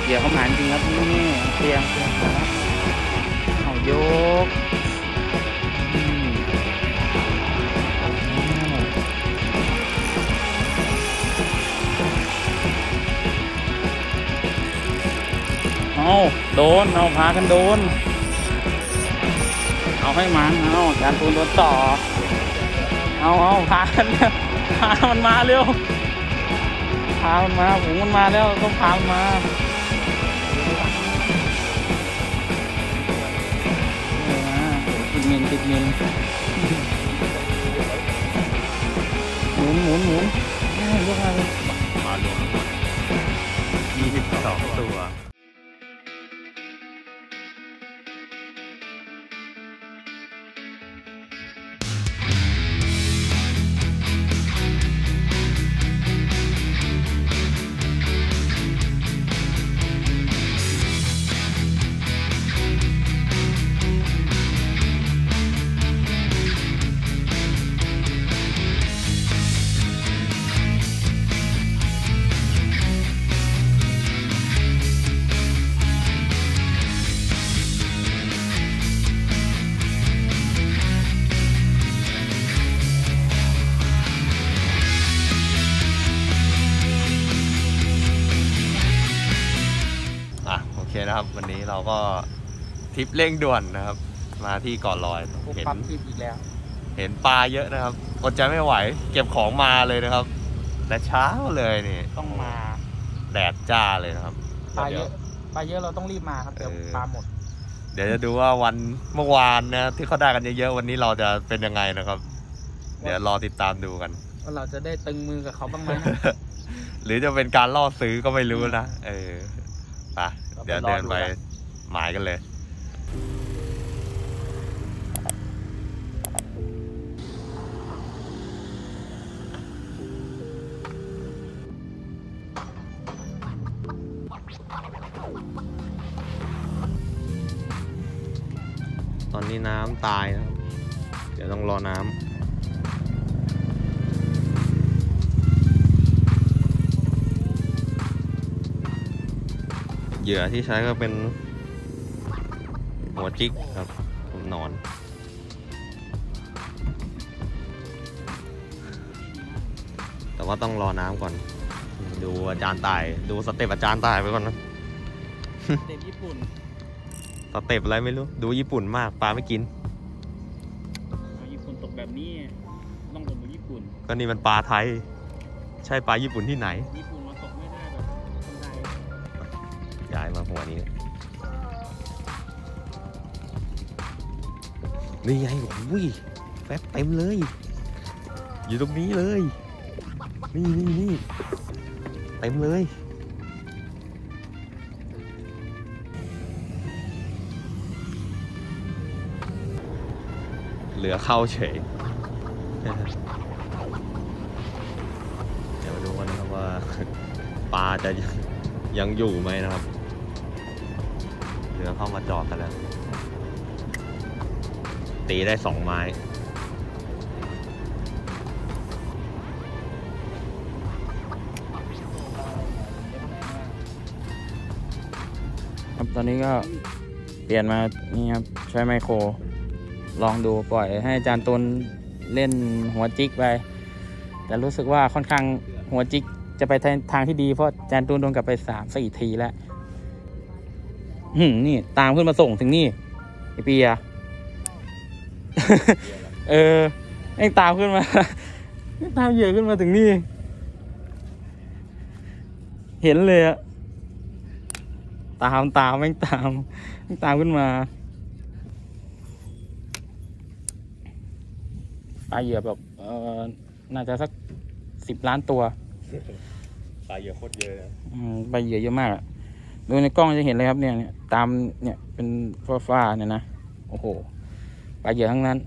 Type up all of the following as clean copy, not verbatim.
เหยื่อเขาหมานจริงครับนี่เตรียมเอายกเอาโดนเอาพากันโดนเอาให้มันเอาจานตูนโดนต่อเอาพากันพามันมาเร็วพามันมาผมมันมาแล้วต้องพามันมาติดมินหมุนยกมาเลยมารวมหมด22 ตัว โอเคนะครับวันนี้เราก็ทริปเร่งด่วนนะครับมาที่เกาะลอยเห็นทริปอีกแล้วเห็นปลาเยอะนะครับอดใจไม่ไหวเก็บของมาเลยนะครับและเช้าเลยนี่ต้องมาแดดจ้าเลยนะครับปลาเยอะเราต้องรีบมาครับเดี๋ยวปลาหมดเดี๋ยวจะดูว่าวันเมื่อวานนะที่เขาได้กันเยอะๆวันนี้เราจะเป็นยังไงนะครับเดี๋ยวรอติดตามดูกันว่าเราจะได้ตึงมือกับเขาบ้างไหมหรือจะเป็นการล่อซื้อก็ไม่รู้นะไปเดี๋ยวเดินไปหมายกันเลยตอนนี้น้ำตายนะเดี๋ยวต้องรอน้ำเหยื่อที่ใช้ก็เป็นหัวจิกครับนอนแต่ว่าต้องรอน้ำก่อนดูอาจารย์ตายดูสเต็ปอาจารย์ตายไปก่อนนะสเต็ปญี่ปุ่นสเต็ปอะไรไม่รู้ดูญี่ปุ่นมากปลาไม่กินญี่ปุ่นตกแบบนี้ต้องตกแบบญี่ปุ่นก็นี่มันปลาไทยใช่ปลาญี่ปุ่นที่ไหนญี่ปุ่นมาตกไม่ได้แบบคนไทยย้ายมาหัวนี้นี่ไงโอ้ยแฟบเต็มเลยอยู่ตรงนี้เลยนี่เต็มเลยเหลือเข้าเฉยเดี๋ยวมาดูกันนะครับว่าปลาจะยังอยู่ไหมนะครับเหลือเข้ามาจอดกันแล้วตีได้2 ไม้ครับตอนนี้ก็เปลี่ยนมานี่ครับใช้ไมโครลองดูปล่อยให้อาจารย์ตุลเล่นหัวจิกไปแต่รู้สึกว่าค่อนข้างหัวจิกจะไปทางที่ดีเพราะอาจารย์ตุลโดนกลับไป3-4 ทีแล้วนี่ตามขึ้นมาส่งถึงนี่ไอเปียไอ้ตามขึ้นมาตามเหยื่อขึ้นมาถึงนี่เห็นเลยอะตามแม่งตามขึ้นมาปลาเหยื่อแบบน่าจะสัก10 ล้านตัวปลาเหยื่อโคตรเยอะปลาเหยื่อเยอะมากดูในกล้องจะเห็นเลยครับเนี่ยตามเนี่ยเป็นฟ้าเนี่ยนะโอ้โหปลาเหยื่อทั้งนั้น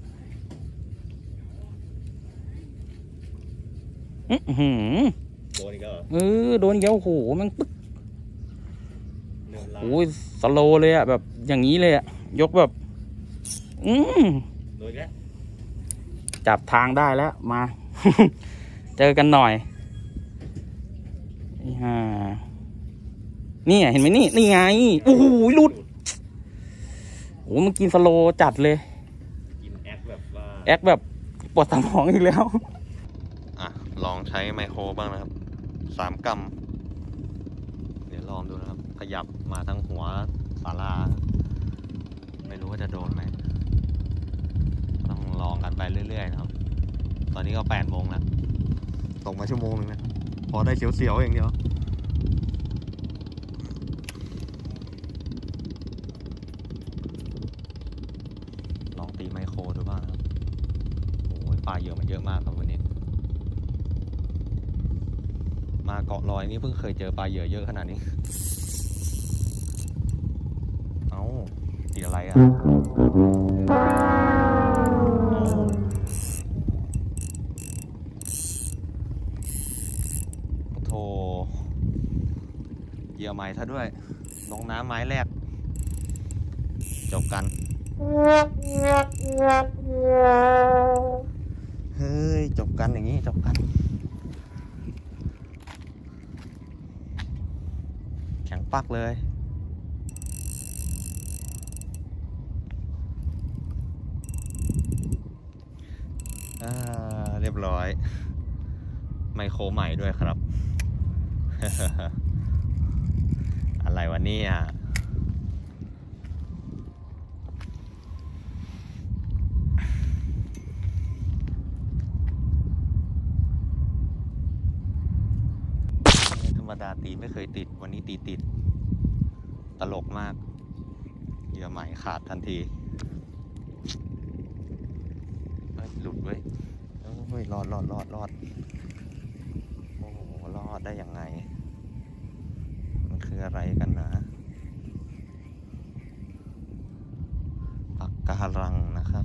โดนอีโดนเกี้ยวโอ้โหมันปึ๊กเนื้อลาโอ้ยสโลว์เลยอะแบบอย่างนี้เลยอะยกแบบโดนแกจับทางได้แล้วมา เจอกันหน่อยนี่เห็นไหมนี่ไงโอ้โหหลุดโอ้มันกินสโลว์จัดเลยกินแอคแบบว่าแอคแบบปวดสมองอีกแล้วอ่ะลองใช้ไมโครบ้างนะครับ3 กรัมเดี๋ยวลองดูนะครับ ขยับมาทั้งหัวศาลาไม่รู้ว่าจะโดนไหมต้องลองกันไปเรื่อยๆนะครับ ตอนนี้ก็8 โมงแล้วตกมาชั่วโมงนึงนะพอได้เสียวๆอย่างเดียวลองตีไมโครดูบ้างนะครับโอ้ยปลาเยอะมันเยอะมากครับวันนี้ มาเกาะลอยนี่เพิ่งเคยเจอปลาเหยื่อเยอะขนาดนี้ เอ้าตีอะไรอ่ะ เอ้าโธ่เหยื่อใหม่ซะด้วย ลงน้ำไม้แรก จบกัน เฮ้ย จบกันอย่างนี้จบกัน แข็งปักเลยเรียบร้อย ไมโครใหม่ด้วยครับ อะไรวะเนี่ยธรรมดาตีไม่เคยติดวันนี้ตีติด ตลกมากเหยื่อใหม่ขาดทันทีหลุดเว้ยเฮ้ยรอดโอ้โหรอดได้ยังไงมันคืออะไรกันนะปากการังนะครับ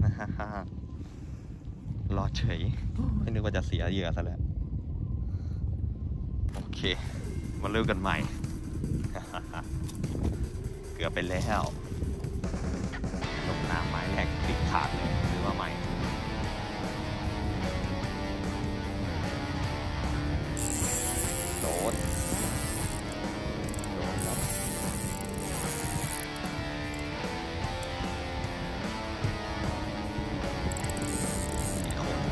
รอดเฉยไม่นึกว่าจะเสียเหยื่อซะแล้วโอเคมาเริ่มกันใหม่ เกือบไปแล้วลงน้ำไม้แรกติดขาดเลยหรือว่าไม่โดนครับอีกคน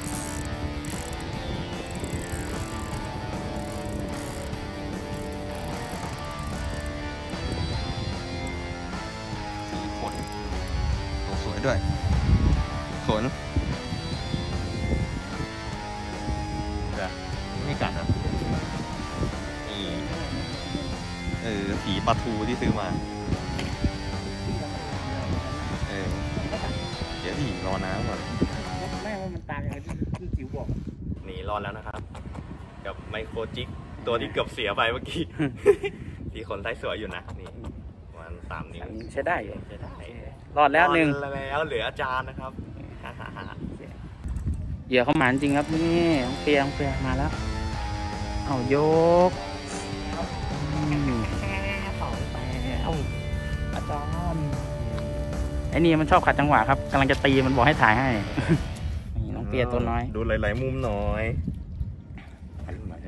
ตัวสวยด้วยขนไม่กัดอ่ะนี่สีปลาทูที่ซื้อมาเดี๋ยวดิรอน้ำก่อนแม่ว่ามันตามอย่างที่จิ๋วบอกนี่รอดแล้วนะครับ กับไมโครจิกตัวที่เกือบเสียไปเมื่อกี้ ที่ขนไทยสวยอยู่นะนี่มัน3 นิ้วใช้ได้อยู่ใช้ได้รอดแล้วหนึ่งรอดแล้วเหลืออาจารย์นะครับเหยื่อเขาหมานจริงครับนี่เปียมาแล้วเอายกต่อไปเอาอาจารย์ไอ้นี่มันชอบขัดจังหวะครับกำลังจะตีมันบอกให้ถ่ายให้ นี่น้องเปียตัวน้อยดูหลายๆมุมหน่อยถ่ายรูปหน่อย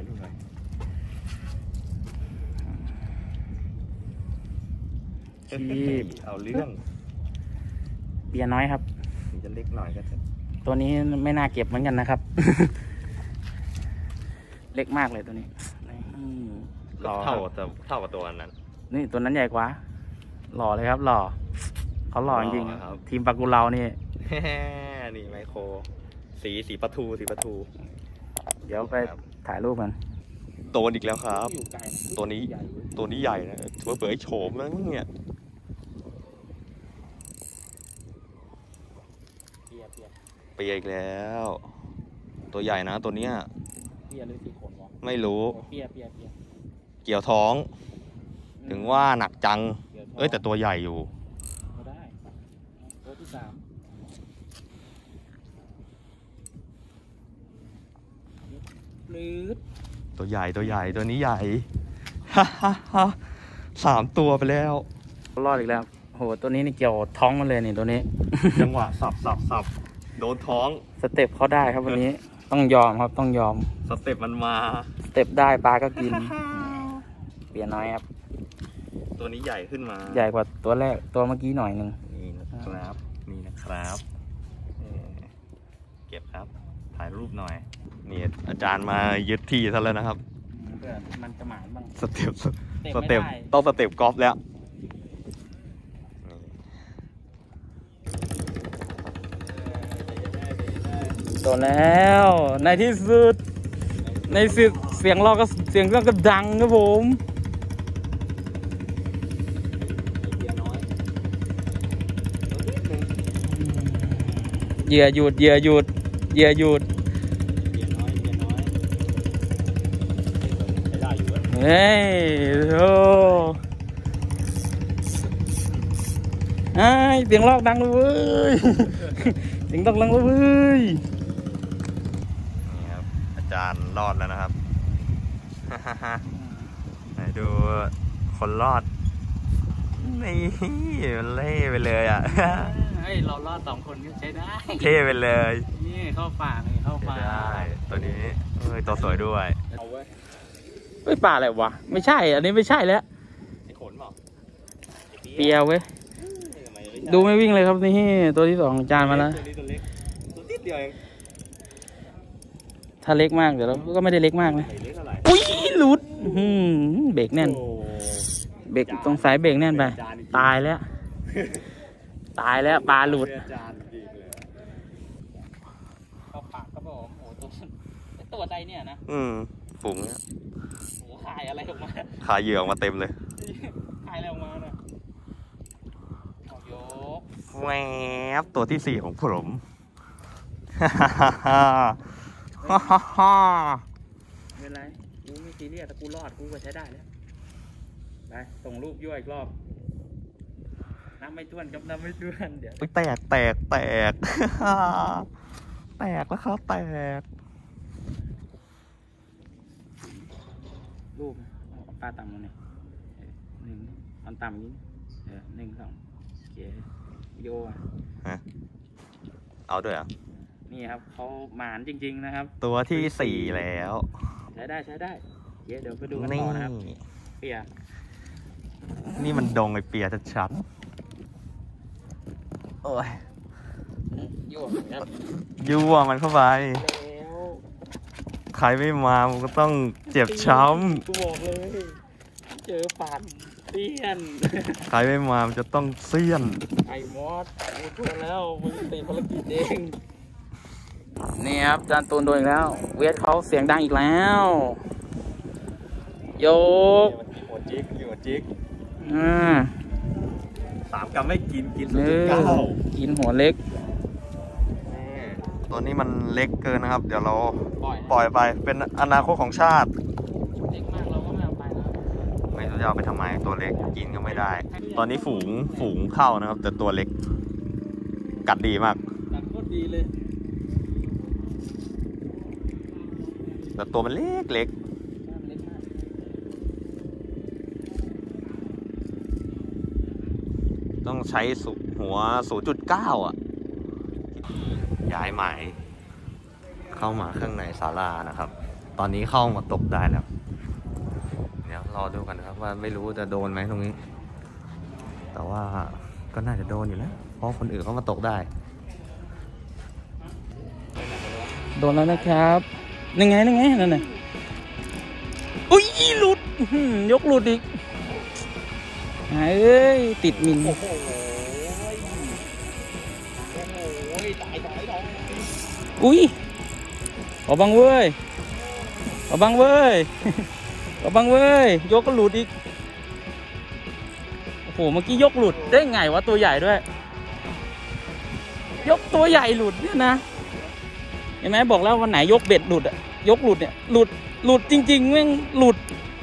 ชีพเอาเรื่องเปียน้อยครับจะเล็กหน่อยก็จะตัวนี้ไม่น่าเก็บเหมือนกันนะครับ เล็กมากเลยตัวนี้หล่อเท่ากับตัวนั้นนี่ตัวนั้นใหญ่กว่าหล่อเลยครับหล่อเขาหล่อจริงหล่อครับๆทีมปากูเรานี่นี่ไมโครสีปลาทูเดี๋ยวไปถ่ายรูปกันโดนอีกแล้วครับ ตัวนี้ใหญ่นะเปื่อยโฉมแล้วเนี่ย เปียอีกแล้ว ตัวใหญ่นะตัวเนี้ยเปียหรือสีขนวะไม่รู้เปียเกี่ยวท้อง ถึงว่าหนักจัง แต่ตัวใหญ่อยู่ก็ได้ตัวที่3ปลื้ดตัวใหญ่ตัวนี้ใหญ่ 3 ตัวไปแล้วรอดอีกแล้วโหตัวนี้นี่เกี่ยวท้องมันเลยนี่ตัวนี้จังหวะสับโดนท้องสเต็ปเขาได้ครับวันนี้ต้องยอมครับต้องยอมสเต็ปมันมาสเต็ปได้ปลาก็กิน เปลี่ยนน้อยครับตัวนี้ใหญ่ขึ้นมาใหญ่กว่าตัวแรกตัวเมื่อกี้หน่อยหนึ่งนี่นะครับเก็บครับถ่ายรูปหน่อยนี่อาจารย์มายึดที่ซะแล้วนะครับเพื่อมันจะหมานบ้างสเต็ปไม่สเต็ปได้ต้องสเต็ปกอล์ฟแล้วโดนแล้วในที่สุดในสุดเสียงเราก็เสียงเราก็ดังครับผมเหยื่อหยุดเฮ้ยโธ่ไอ้เสียงลอกดังเลยเว้ย เสียงดังเลยเว้ยนี่ครับอาจารย์รอดแล้วนะครับ ไหนดูคนรอดนี่มันเล่ไปเลยอ่ะเฮ้ยเรารอด2 คนก็ใช้ได้เท่ไปเลยนี่เข้าป่าเลยเข้าป่าได้ตัวนี้ตัวสวยด้วยเอาไว้เฮ้ยป่าอะไรวะไม่ใช่อันนี้ไม่ใช่แล้วไอ้ขนเปล่าเปียเว้ยดูไม่วิ่งเลยครับนี่ตัวที่2จานมาแล้วตัวเล็กตัวนิดเดียวเองถ้าเล็กมากเดี๋ยวเราก็ไม่ได้เล็กมากนะไม่เล็กอะไรอุ้ยหลุดเบรกแน่นเบรกตรงสายเบรกแน่นไปตายแล้วปลาหลุดเข้าปากครับผมโอ้ตัวใจเนี่ยนะฝูงเนี่ยโอ้ขายอะไรออกมาขาเหยื่อออกมาเต็มเลยขายอะไรออกมาเนี่ยยกแวบตัวที่ 4ของผมไม่เป็นไรกูไม่ซีเรียสแต่กูรอดกูก็ใช้ได้แล้วไปส่งรูปยั่วอีกรอบน้ำไม่ท่วนกับน้ำไม่ท่วนเดี๋ยวแตกแตกแล้วครับแตกรูปเอาปลาต่ำลงหน่อย1ตอนต่ำนี้1 2โอเควิดีโออ่ะเอาด้วยอ่ะนี่ครับเขาหมานจริงๆนะครับตัวที่ 4แล้วใช้ได้เดี๋ยวไปดูกันต่อนะครับเปียนี่มันดงไอเปียชัดๆโอ้ยยั่วครับยั่วมันเข้าไปแล้วใครไม่มามันก็ต้องเจ็บช้ำกูบอกเลยเจอปันเตี้ยนใครไม่มามันจะต้องเสี้ยนไอ้มอสกูช่วยแล้วมึงติดภารกิจเองนี่ครับจานตูนโดนอีกแล้ว เวทเขาเสียงดังอีกแล้วยกหัวจิก 3 กรัมไม่กินกินหัวเล็กตัวนี้มันเล็กเกินนะครับ เดี๋ยวเราปล่อยไปเป็นอนาคตของชาติเล็กมากเราก็ไม่เอาไปแล้วไม่รู้จะเอาไปทำไมตัวเล็กกินก็ไม่ได้ ตอนนี้ฝูงเข้านะครับ แต่ตัวเล็ก กัดดีมากตัดโคตรดีเลยแต่ตัวมันเล็กเล็กมากต้องใช้หัว 0.9 อ่ะ ย้ายหมายเข้ามาข้างในศาลานะครับ ตอนนี้เข้ามาตกได้แล้ว เดี๋ยวรอดูกันนะครับว่าไม่รู้จะโดนไหมตรงนี้ แต่ว่าก็น่าจะโดนอยู่แล้วเพราะคนอื่นเขามาตกได้โดนแล้วนะครับนั่นไงนั่นน่ะอุ้ยหลุดยกหลุดอีกเอ้ยติดมินอุ้ยขอบังเว้ยยกก็หลุดอีกโอ้โหเมื่อกี้ยกหลุดได้ไงวะตัวใหญ่ด้วยยกตัวใหญ่หลุดเนี่ยนะเห็นไหมบอกแล้ววันไหนยกเบ็ดหลุดอะยกหลุดเนี่ยหลุดจริงๆแม่งหลุด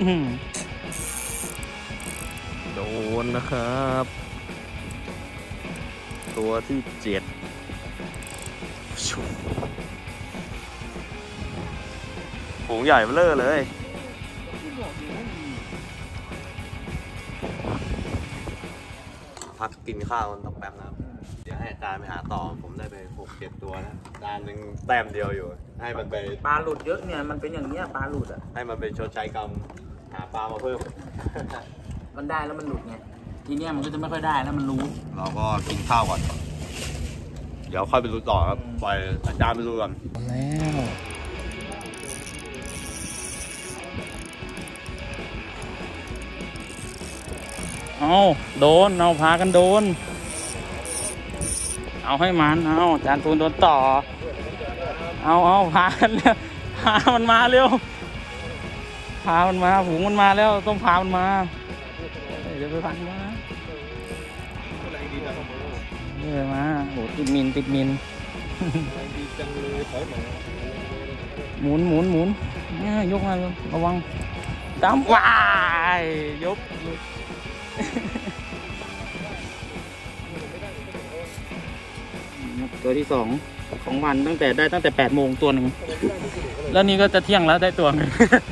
โดนนะครับ ตัวที่ 7ฝูงใหญ่เบ้อเลยพักกินข้าวสักแป๊บนะครับเดี๋ยวให้อาจารย์ไปหาต่อผมได้ไป6-7 ตัวแล้วอาจารย์หนึ่งแต้มเดียวอยู่ให้มันไปปลาหลุดเยอะเนี่ยมันเป็นอย่างเนี้ยปลาหลุดอ่ะให้มันไปชดใช้กรรมหาปลามาเพิ่มมันได้แล้วมันหลุดไงทีเนี้ยมันก็จะไม่ค่อยได้แล้วมันรู้เราก็กินข้าวก่อนเดี๋ยวค่อยไปรู้ต่อครับปล่อยอาจารย์ไปรู้ก่อนแล้วเอาโดนเอาพากันโดนเอาให้มันเอาจานตูนโดนต่อเอาพากันเร็วพามันมาเร็วพามันมาฝูงมันมาแล้วต้องพามันมาเดี๋ยวไปพันมามาโหติดมินหมุนเนี่ยยกมาระวังตามวายยกตัวที่2ของวันตั้งแต่8 โมงตัวหนึ่งแล้วนี่ก็จะเที่ยงแล้วได้ตัวนึง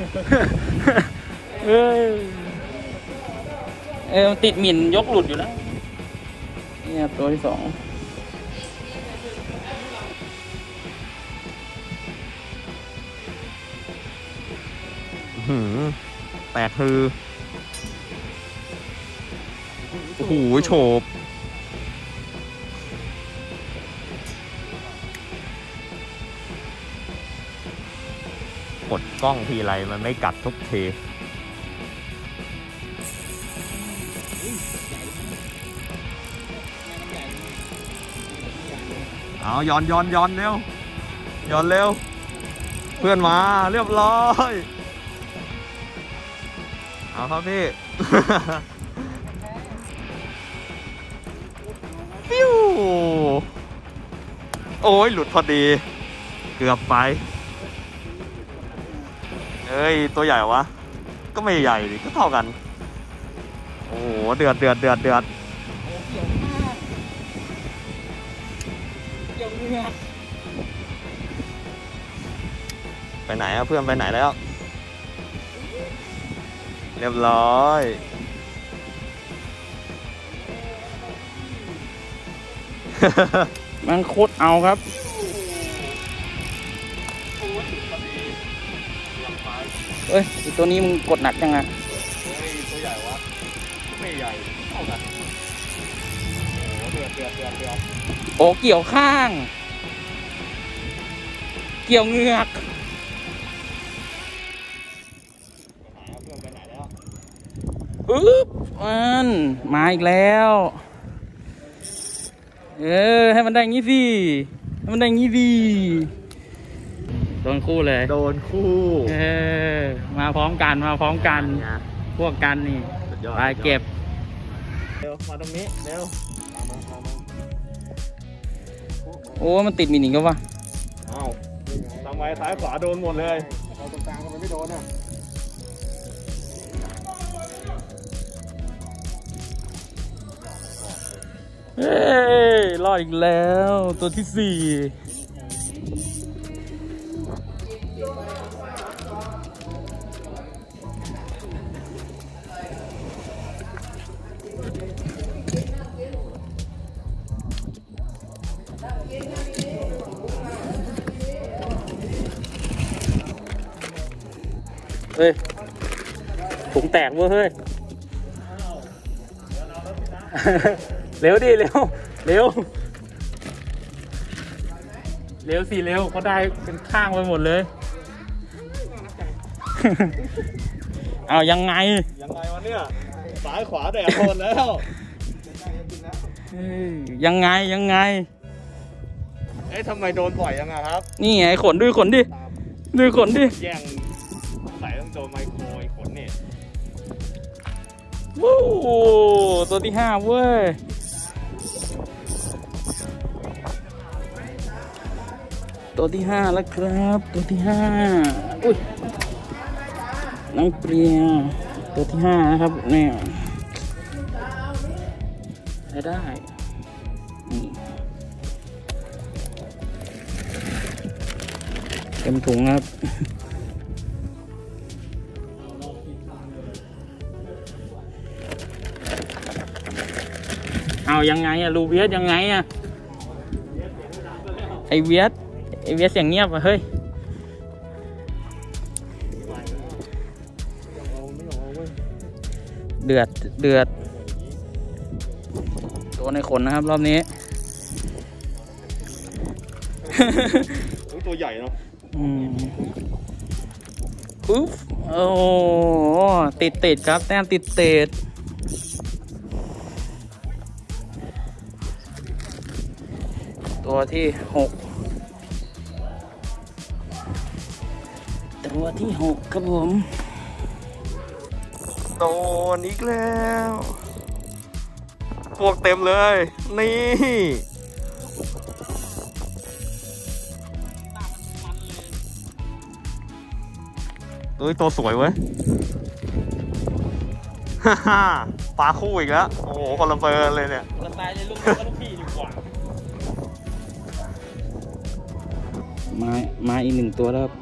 ติดหมิ่นยกหลุดอยู่แล้วเนี่ยตัวที่2 แตกคือโอ้โหโฉบกดกล้องทีไรมันไม่กัดทุกทีเอาย้อนเร็วย้อนเร็วเพื่อนมาเรียบร้อยเอาครับพี่ ปิ้วโอ้ยหลุดพอดีเกือบไปเอ้ยตัวใหญ่วะก็ไม่ใหญ่ดิก็เท่ากันโอ้โหเดือดไปไหนอะเพื่อนไปไหนแล้วเรียบร้อยมันโคตรเอาครับเอ้ยตัวนี้มึงกดหนักจังอะตัวใหญ่วะไม่ใหญ่เท่ากันโอ้เดือดโอ้เกี่ยวข้างเกี่ยวเงือกมันมาอีกแล้วให้มันได้งี้สิโดนคู่เลยมาพร้อมกันพวกกันนี่ไปเก็บเร็วมาตรงนี้เร็วมาโอ้มันติดมินิก็วะอ้าวทำไมซ้ายขวาโดนหมดเลยเราตรงกลางทำไมไม่โดนอ่ะเฮ้ยรอดอีกแล้วตัวที่4เฮ้ยถุงแตกเว้ยเฮ้ยเร็วดิเร็วสิเร็วเขาได้เป็นข้างไปหมดเลยเอายังไงวะเนี่ยซ้ายขวาแดดโดนแล้วยังไงเอ้ยทำไมโดนบ่อยยังไงครับนี่ไงขนดิแย่งใส่ต้องโดนไมโครขนนี่วู้ตัวที่5เว้ยตัวที่5แล้วครับตัวที่5อุ้ยน้องเปรียวตัวที่5นะครับเนี่ยได้นี่เต็มถุงครับเอายังไงอะลูเวียสยังไงอะไอเวียสเสียงเงียบอะเฮ้ยเดือดตัวในขนนะครับรอบนี้ตัวใหญ่เนาะปุ๊บโอ้ติดครับแต้มติดตัวที่6ครับผมโดนอีกแล้วพวกเต็มเลยนี่ตัวสวยเว้ย ฮ่าปลาคู่อีกแล้วโอ้โหคนละเบอร์เลยเนี่ยคนละตายเลยลูกพี่ดีกว่ามาอีก1ตัวแล้ว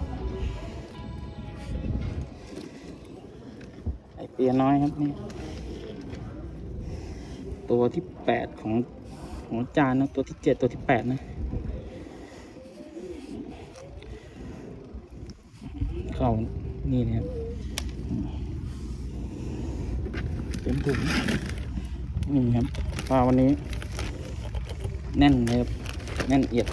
ไอเปียน้อยครับนี่ตัวที่8ของจานนะตัวที่7ตัวที่8นะเข้านี่นะครับเต็มถุงนี่ครับปลาวันนี้แน่นเลยครับแน่นเอียด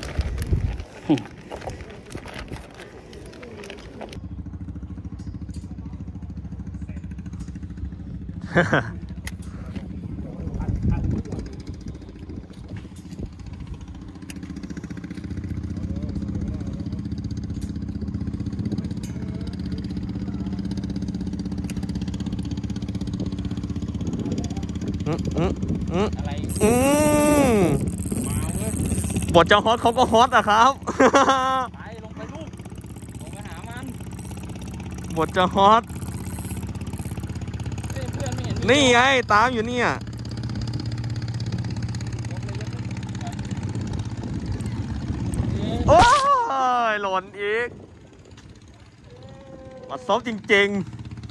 อะไรบทจะฮอตเขาก็ฮอตอะครับไปลงไปลูกลงไปหามันบทจะฮอตนี่ไงตามอยู่เนี่ยโอ้ยหล่นอีกมาซบจริงๆ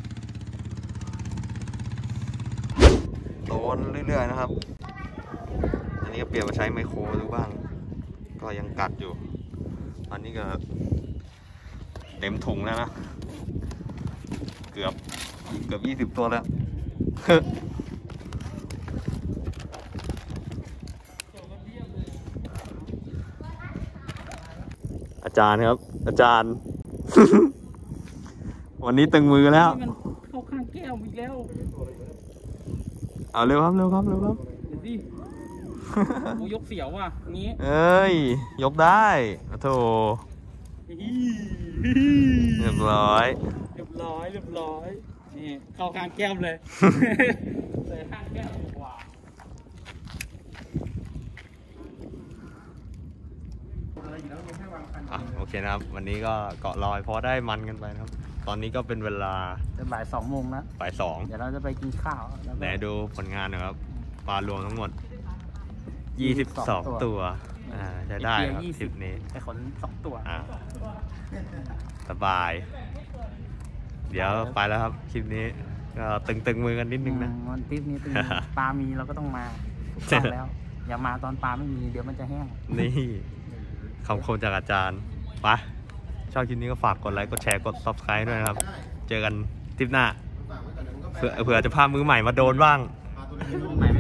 โดนเรื่อยๆนะครับอันนี้ก็เปลี่ยนมาใช้ไมโครดูบ้างก็ยังกัดอยู่อันนี้ก็เต็มถุงแล้วนะเกือบ20 ตัวแล้ว อาจารย์ครับ อาจารย์ วันนี้ตึงมือแล้วมันเข้าข้างแก้วอีกแล้วเอาเร็วครับเดี๋ยวสิกูยกเสียวว่ะนี้เอ้ยยกได้โธ่เรียบร้อยนี่เข้าข้างแก้มเลยใส่ข้างแก้มกว่าโอเคนะครับวันนี้ก็เกาะลอยพอได้มันกันไปนะครับตอนนี้ก็เป็นเวลาบ่าย 2 โมงแล้วบ่าย 2 เดี๋ยวเราจะไปกินข้าวไหนดูผลงานหน่อยครับปลารวมทั้งหมด22 ตัวจะได้ครับคลิปนี้ไอ้ขน2 ตัวสบายเดี๋ยวไปแล้วครับคลิปนี้ก็ตึงมือกันนิดนึงนะวันทริปนี้ตึงปลามีเราก็ต้องมาแล้วอย่ามาตอนปลาไม่มีเดี๋ยวมันจะแห้งนี่คำคมจากอาจารย์ไปชอบคลิปนี้ก็ฝากกดไลค์กดแชร์กด Subscribe ด้วยนะครับเจอกันทริปหน้าเผื่อจะพามือใหม่มาโดนบ้างใหม่